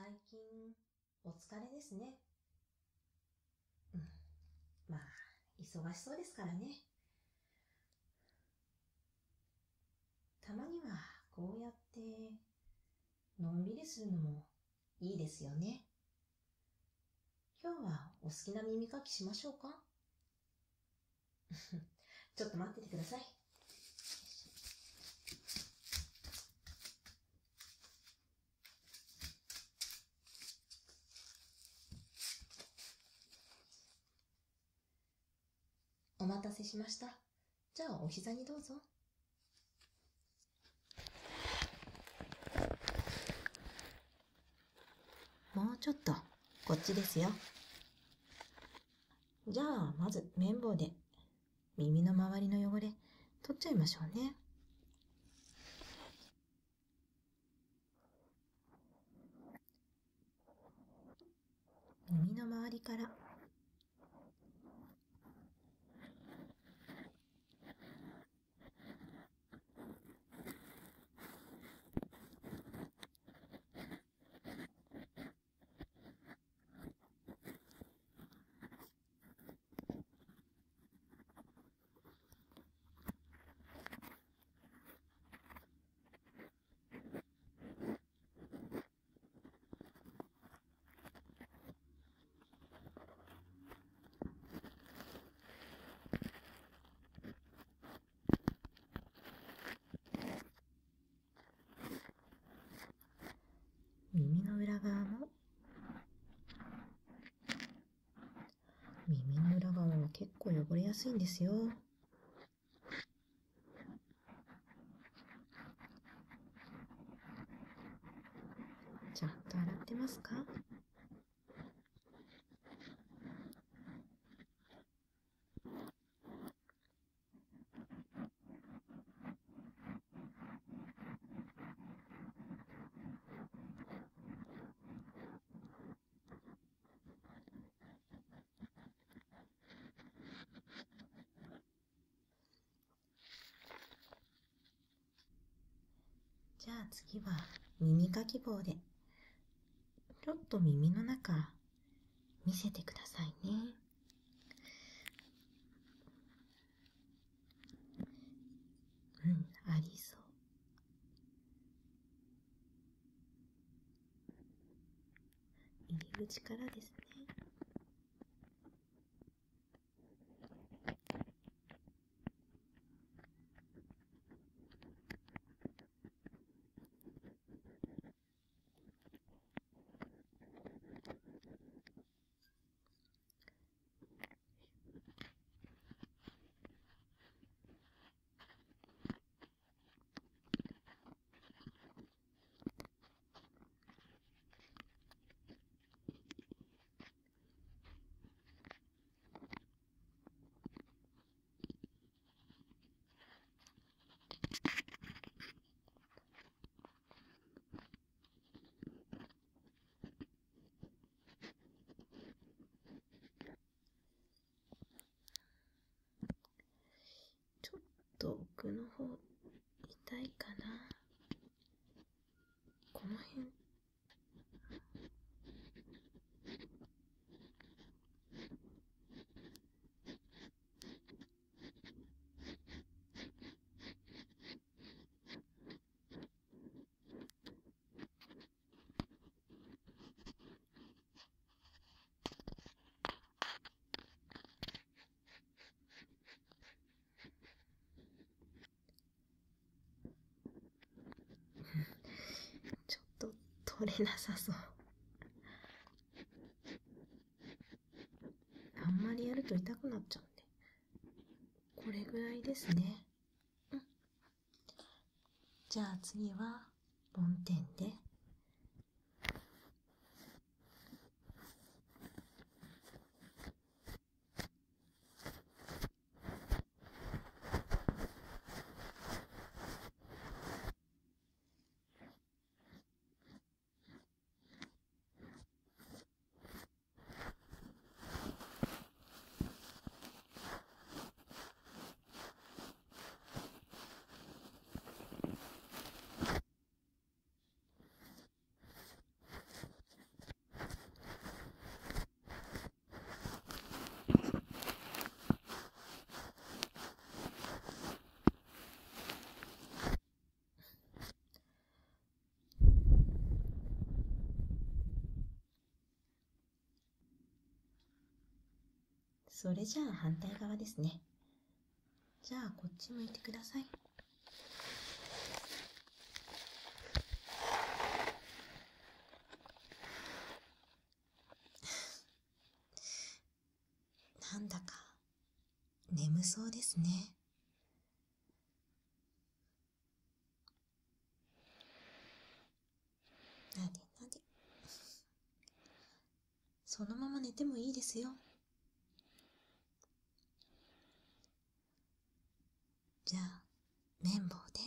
最近お疲れですね。まあ、忙しそうですからね。たまにはこうやってのんびりするのもいいですよね。今日はお好きな耳かきしましょうか？ちょっと待っててください。お待たせしました。じゃあお膝にどうぞ。もうちょっとこっちですよ。じゃあまず綿棒で耳の周りの汚れ取っちゃいましょうね。耳の周りから耳の裏側も、耳の裏側は結構汚れやすいんですよ。ちゃんと洗ってますか？じゃあ次は耳かき棒でちょっと耳の中見せてくださいね。ありそう。入り口からですね。ちょっと奥の方痛いかな。この辺ちょっと取れなさそう。あんまりやると痛くなっちゃうんで、これぐらいですね。じゃあ次は梵天でそれじゃあ反対側ですね。じゃあこっち向いてください。なんだか眠そうですね。なでなで。そのまま寝てもいいですよ。じゃあ綿棒で。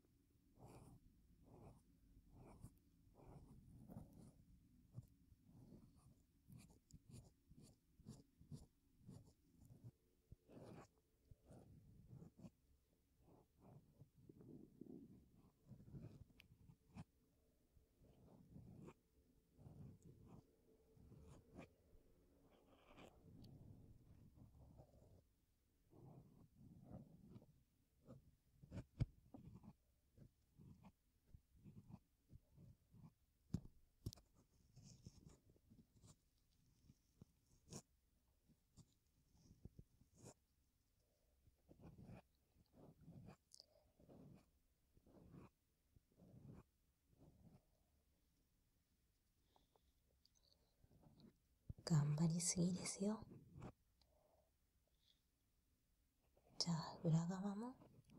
頑張りすぎですよ。じゃあ裏側も。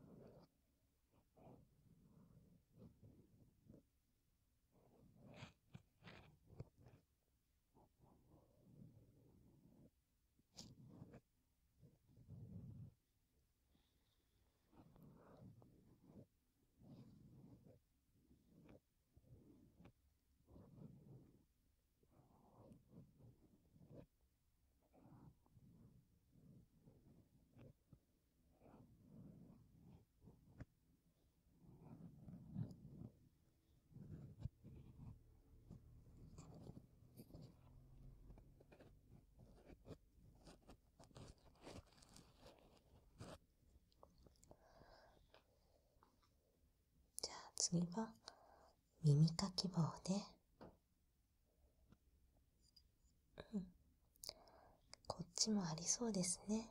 じゃあ次は耳かき棒で。こっちもありそうですね。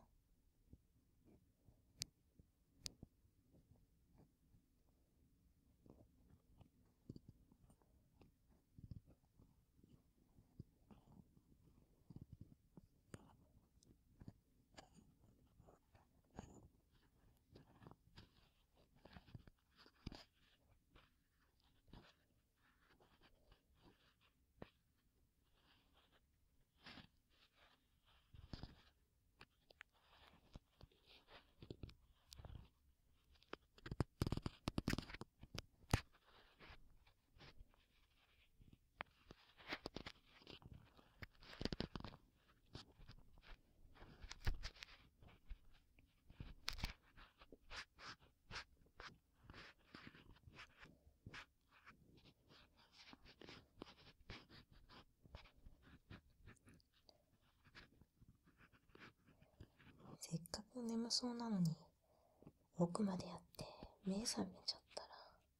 せっかく眠そうなのに奥までやって目覚めちゃったら。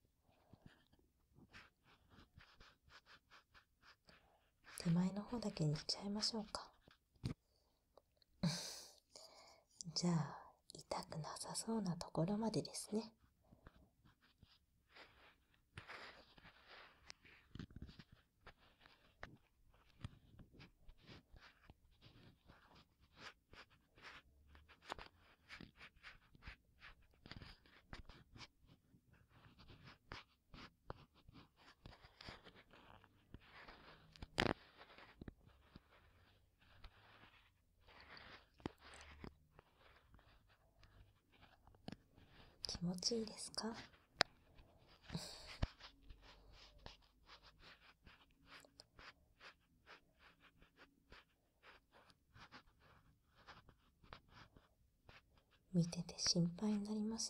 手前の方だけにしちゃいましょうか。じゃあ痛くなさそうなところまでですね。気持ちいいですか？見てて心配になります。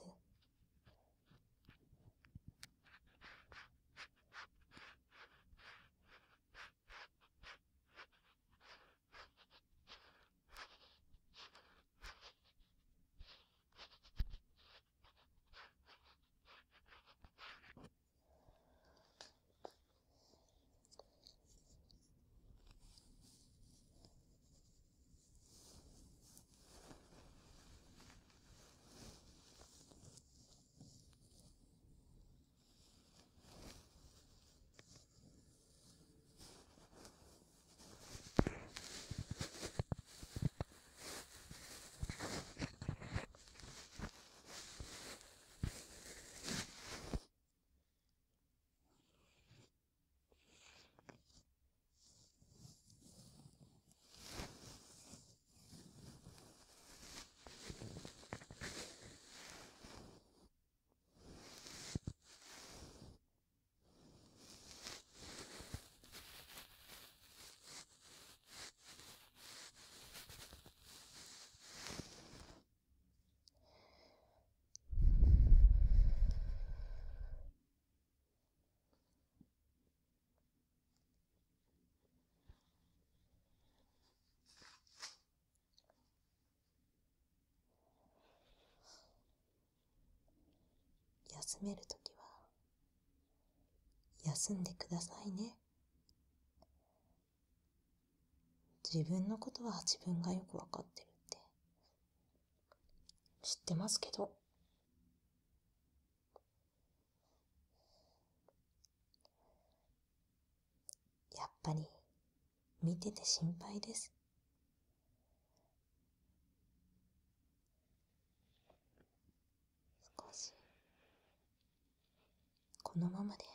休めるときは休んでくださいね。自分のことは自分がよくわかってるって知ってますけど、やっぱり見てて心配です。少しこのままで